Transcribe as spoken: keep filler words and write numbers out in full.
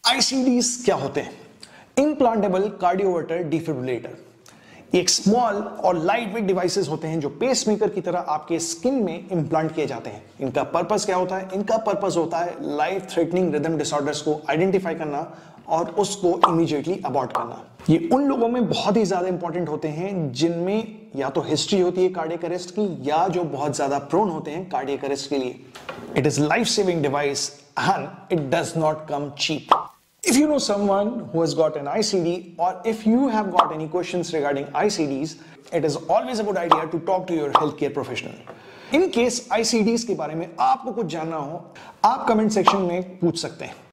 आईसीडीज क्या होते हैं? Implantable cardioverter defibrillator. एक स्मॉल और लाइट वेट डिवाइसेस होते हैं जो पेसमेकर की तरह आपके स्किन में इम्प्लांट किए जाते हैं। इनका पर्पस क्या होता है? इनका पर्पस होता है लाइफ थ्रेटनिंग रिदम डिसऑर्डर्स को आइडेंटिफाई करना और उसको इमीडिएटली अबॉर्ट करना। ये उन लोगों में बहुत ही ज्यादा इंपॉर्टेंट होते हैं जिनमें या तो हिस्ट्री होती है कार्डियक अरेस्ट की, या जो बहुत ज्यादा प्रोन होते हैं कार्डियक अरेस्ट के लिए। It is life saving device and it does not come cheap. If you know someone who has got an I C D, or if you have got any questions regarding I C Ds, it is always a good idea to talk to your healthcare professional. In case I C Ds के बारे में आपको कुछ जानना हो, आप comment section में पूछ सकते हैं.